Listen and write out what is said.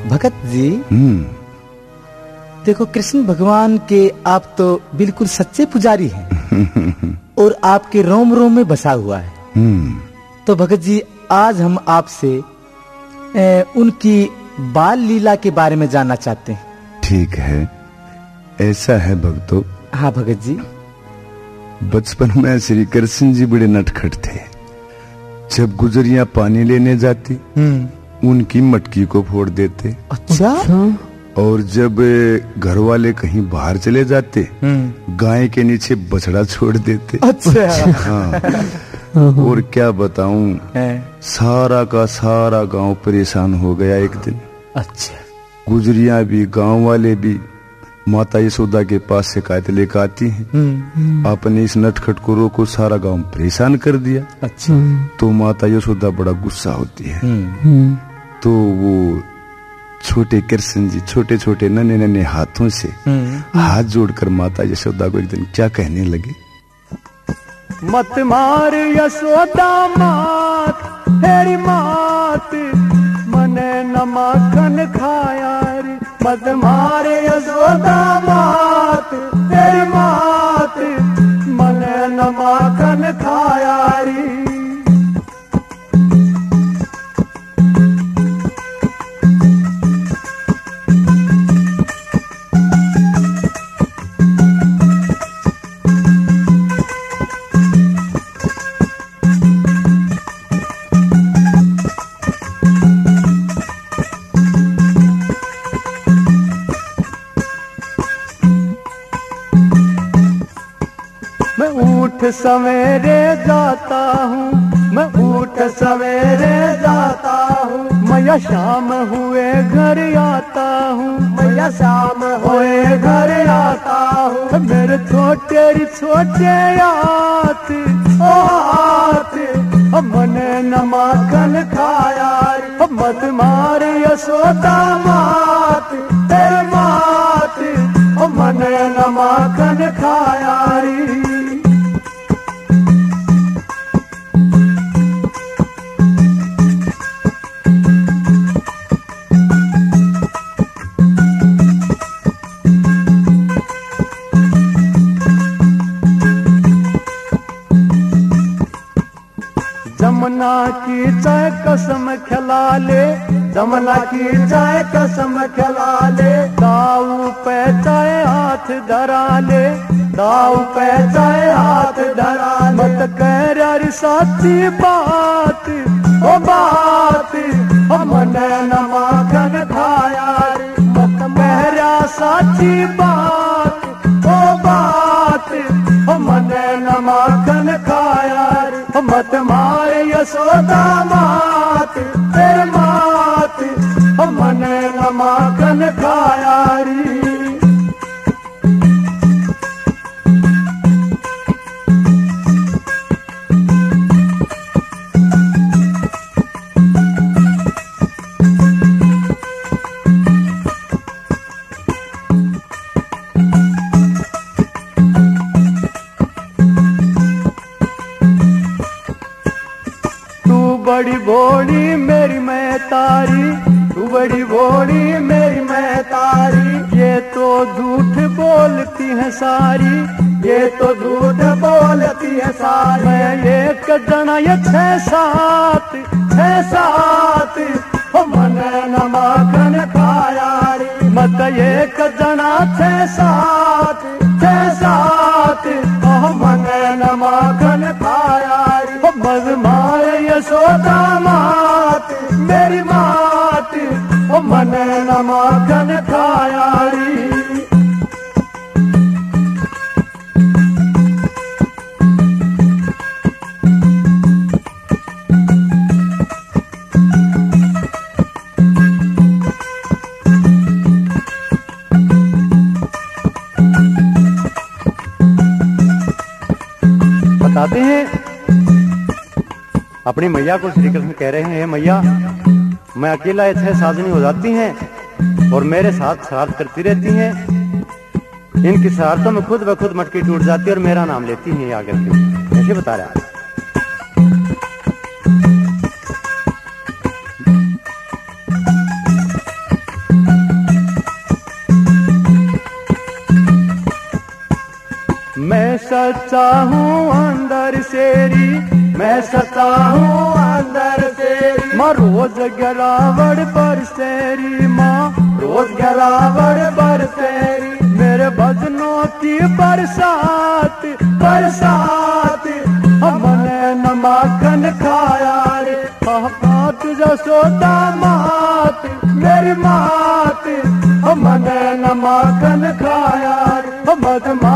भगत जी, देखो कृष्ण भगवान के आप तो बिल्कुल सच्चे पुजारी हैं और आपके रोम रोम में बसा हुआ है। तो भगत जी, आज हम आपसे उनकी बाल लीला के बारे में जानना चाहते हैं। ठीक है, ऐसा है भक्तों। हाँ भगत जी। बचपन में श्री कृष्ण जी बड़े नटखट थे। जब गुजरियां पानी लेने जाती उनकी मटकी को फोड़ देते। अच्छा। और जब घर वाले कहीं बाहर चले जाते गाय के नीचे बछड़ा छोड़ देते। अच्छा। हाँ। और क्या बताऊं, सारा का सारा गांव परेशान हो गया एक दिन। अच्छा। गुजरियां भी गांव वाले भी माता यशोदा के पास शिकायत लेकर आती हैं। आपने इस नटखट को रोको, सारा गांव परेशान कर दिया। अच्छा। तो माता यशोदा बड़ा गुस्सा होती है। तो वो छोटे कृष्ण जी छोटे छोटे नन्हे नन्हे हाथों से हाथ जोड़कर माता यशोदा को एक दिन क्या कहने लगे। मत मार यशोदा मात, तेरी मात मने न माखन खाया रे। मत मार यशोदा मात, तेरी मात मने न माखन खाया रे। सवेरे जाता हूँ, मैं उठ सवेरे जाता हूँ। मैया शाम हुए घर आता हूँ, मैया शाम हुए घर आता हूँ। मेरे छोटे छोटे हाथ ओ हाथ मने न माखन खाया। मत मार यशोदा मात, तेरी मात मने न माखन खाया री। जमुना की चाय कसम खिला ले, जमुना की चाय कसम खिला ले। दाऊ पे चाय हाथ धरा ले, दाऊ पे चाय हाथ धरा ले। मत कह यार साची बात ओ बात मने न माखन खाया रे। मत मेरा साची बात ओ बात मने न माखन खाया रे। मत मार यशोदा मात, तेरी मात मने न माखन खाया री। बड़ी भोली मेरी मैं तारी, तू बड़ी भोली मेरी मैं तारी। ये तो झूठ बोलती है सारी, ये तो झूठ बोलती है सारी। मैं एक जना ये छह सात मने न माखन खाया रे। मत एक जना छह सात मने न माखन खाया रे। मत मार यशोदा मात, मेरी मात मने न माखन खाया री। बताते हैं अपनी मैया को श्री कृष्ण कह रहे हैं, मैया मैं अकेला ये 6 साधनी हो जाती हैं और मेरे साथ शरारत करती रहती हैं। इनकी शरारतों में खुद ब खुद मटकी टूट जाती है और मेरा नाम लेती हैं आकर के। ऐसे बता रहा है। सच्चा हूँ अंदर सेरी, मैं सच्चा हूँ अंदर सेरी। माँ रोज गिरावड़ पर सेरी, माँ रोज गिरावड़ पर सेरी। मेरे भजनों की बरसात बरसात, हमने न माखन खाया रे। मात जसोदा मात मेरी मात, हमने न माखन खाया रे। मत